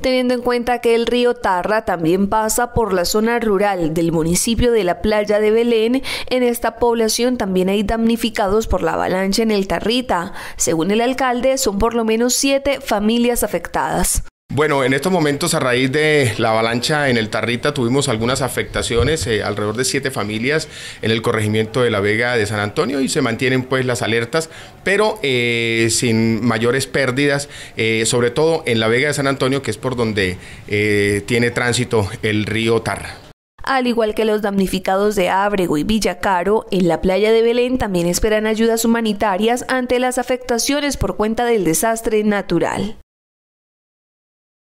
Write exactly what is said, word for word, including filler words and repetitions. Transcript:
teniendo en cuenta que el río Tarra también pasa por la zona rural del municipio de la Playa de Belén. En esta población también hay damnificados por la avalancha en el Tarrita. Según el alcalde, son por lo menos siete familias afectadas. Bueno, en estos momentos, a raíz de la avalancha en el Tarrita, tuvimos algunas afectaciones, eh, alrededor de siete familias en el corregimiento de la Vega de San Antonio, y se mantienen pues las alertas, pero eh, sin mayores pérdidas, eh, sobre todo en la Vega de San Antonio, que es por donde eh, tiene tránsito el río Tarra. Al igual que los damnificados de Ábrego y Villa Caro, en la Playa de Belén también esperan ayudas humanitarias ante las afectaciones por cuenta del desastre natural.